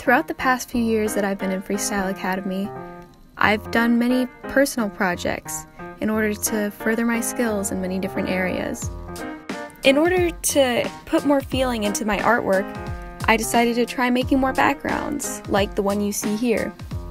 Throughout the past few years that I've been in Freestyle Academy, I've done many personal projects in order to further my skills in many different areas. In order to put more feeling into my artwork, I decided to try making more backgrounds, like the one you see here.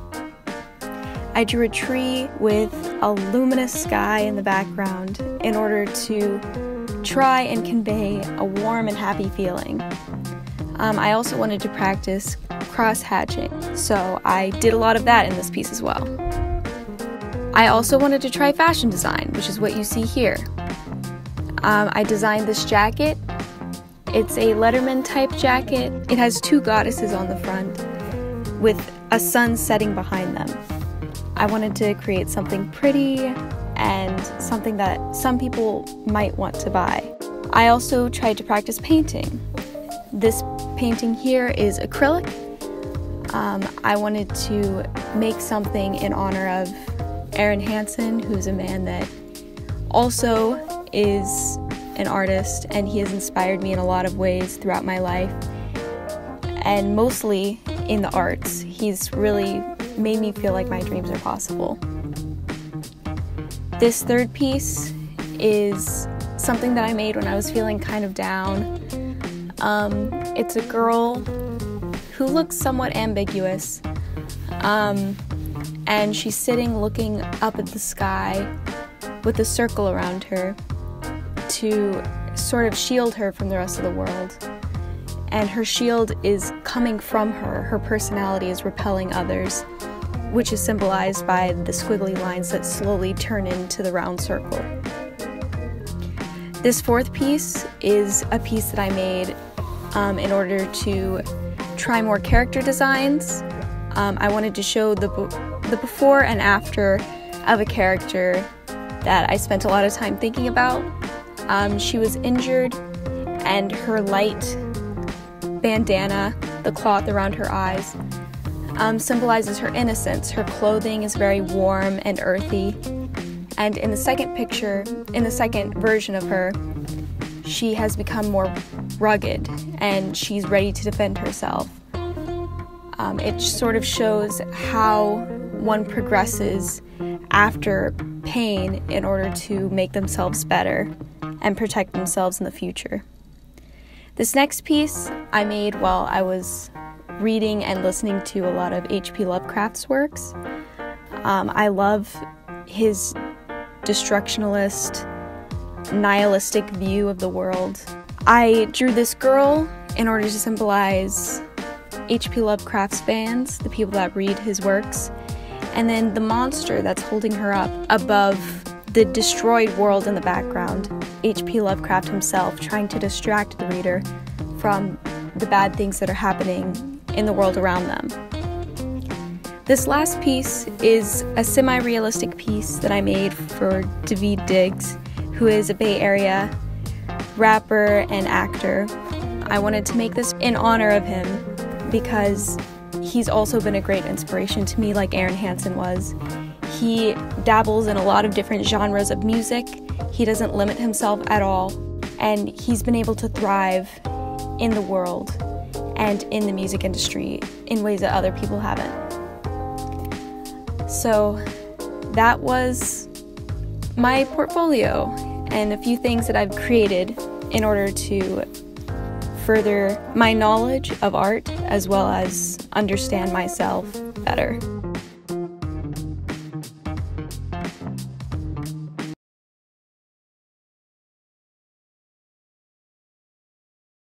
I drew a tree with a luminous sky in the background in order to try and convey a warm and happy feeling. I also wanted to practice cross-hatching, so I did a lot of that in this piece as well. I also wanted to try fashion design, which is what you see here. I designed this jacket. It's a Letterman type jacket. It has two goddesses on the front with a sun setting behind them. I wanted to create something pretty and something that some people might want to buy. I also tried to practice painting. This painting here is acrylic. I wanted to make something in honor of Aron Hansen, who's a man that also is an artist, and he has inspired me in a lot of ways throughout my life, and mostly in the arts. He's really made me feel like my dreams are possible. This third piece is something that I made when I was feeling kind of down. It's a girl who looks somewhat ambiguous, and she's sitting looking up at the sky with a circle around her to sort of shield her from the rest of the world. And her shield is coming from her. Her personality is repelling others, which is symbolized by the squiggly lines that slowly turn into the round circle. This fourth piece is a piece that I made in order to try more character designs. I wanted to show the before and after of a character that I spent a lot of time thinking about. She was injured, and her light bandana, the cloth around her eyes, symbolizes her innocence. Her clothing is very warm and earthy. And in the second picture, in the second version of her, she has become more rugged and she's ready to defend herself. It sort of shows how one progresses after pain in order to make themselves better and protect themselves in the future. This next piece I made while I was reading and listening to a lot of H.P. Lovecraft's works. I love his destructionalist, nihilistic view of the world. I drew this girl in order to symbolize H.P. Lovecraft's fans, the people that read his works, and then the monster that's holding her up above the destroyed world in the background. H.P. Lovecraft himself trying to distract the reader from the bad things that are happening in the world around them. This last piece is a semi-realistic piece that I made for Daveed Diggs, who is a Bay Area rapper and actor. I wanted to make this in honor of him because he's also been a great inspiration to me, like Aron Hansen was. He dabbles in a lot of different genres of music. He doesn't limit himself at all, and he's been able to thrive in the world and in the music industry in ways that other people haven't. So that was my portfolio and a few things that I've created in order to further my knowledge of art as well as understand myself better.